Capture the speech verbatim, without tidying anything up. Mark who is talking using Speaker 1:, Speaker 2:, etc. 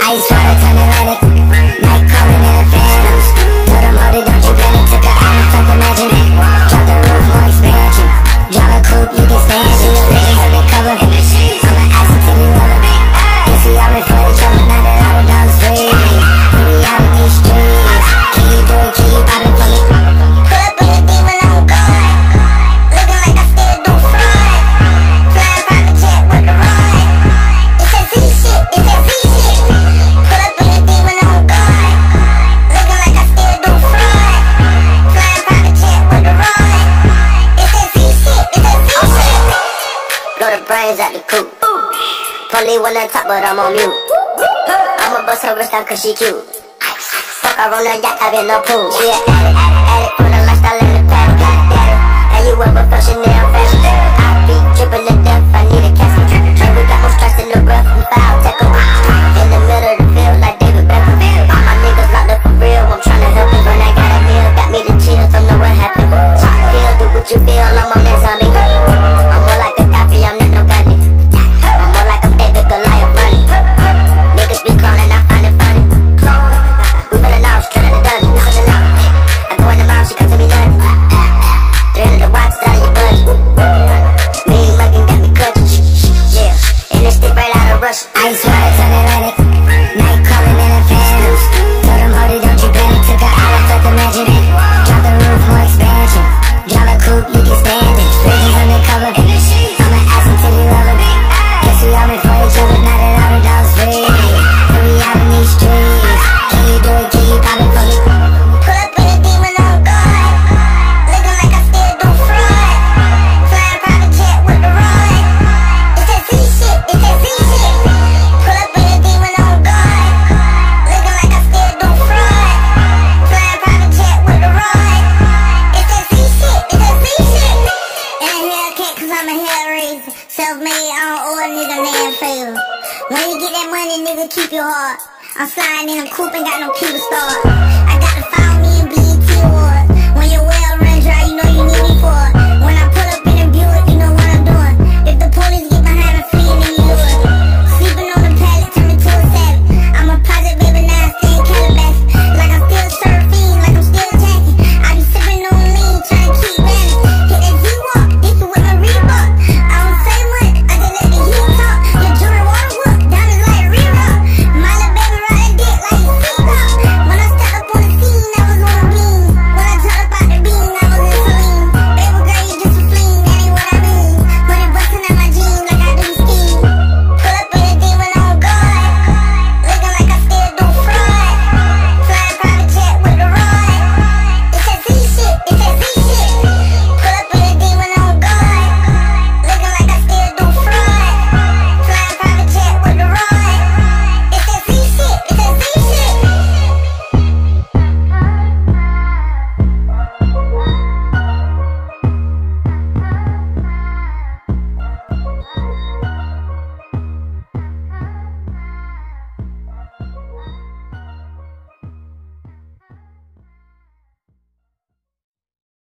Speaker 1: Ice water turn Atlantic, night calling in a phantoms. Told them, hold it, don't you panic. Took a island, fuck imagine. Drop the roof, more expansion. Drive a coupe, you can stand it. The visions undercover, I'ma ask until you love it. Guess we all been for each other, now that all the dogs free. We out in these streets, can you do it, can you pop it for me?
Speaker 2: Pull up in the D when I'm gone, looking like I still do fraud. Flying private jet with the rod. It's that Z shit, it's that Z shit. Pull up in the D when I'm gone, looking like I still do fraud. Flying private jet with the rod. It's that Z shit, it's that Z shit.
Speaker 1: Blow the brains out the coop. Polly wanna talk, but I'm on mute. I'ma bust her wrist down cause she cute. Fuck her on the yacht, I've been no pool. She an addict, addict, addict, for the lifestyle in the paddock, got it. And you ever felt Chanel fashion? I be dripping to death, I need a casket. And we got more strikes in the rough, we foul tackle. In the middle of the field, like David Beckham. All my niggas locked up for real, I'm tryna help them. When I got a meal, got me the chills, don't know what happened. Pop pill, do what you feel, I'm on that zombie. I'm more like a Gaddafi, I'm not no Gandhi. I'm more like I'm David Goliath running. Niggas be clowning, I find it funny. We better know, straight out the dungeon, pushing out. I go in the mouth, she comes to me nothing. three hundred watts out of your budget. Mean muggin' got me clutching. Yeah, and they stick right out of Russia. Ice water turn Atlantic, night calling in a phantoms. Told them, hold it, don't you panic. Took a island, fuck imagine. Drop the roof, more expansion. Drive a coupe, you can stand it. Visions undercover, I'ma ask until you love it. Guess we all been for each other, now that all the dogs free. And we out in these streets, can you do it, can you pop it for me?
Speaker 2: Pull up in the D when I'm gone, looking like I still do fraud. Flying private jet with the rod. It's that Z shit, it's that Z shit. Pull up in the D when I'm gone, looking like I still do fraud. Flying private jet with the rod. It's that Z shit, it's that Z shit. And a Hellcat cause I'm a hell raiser. Self-made, I don't owe a nigga man favor. When you get that money, nigga, keep your heart. I'm sliding in a coupe, ain't got no key to start.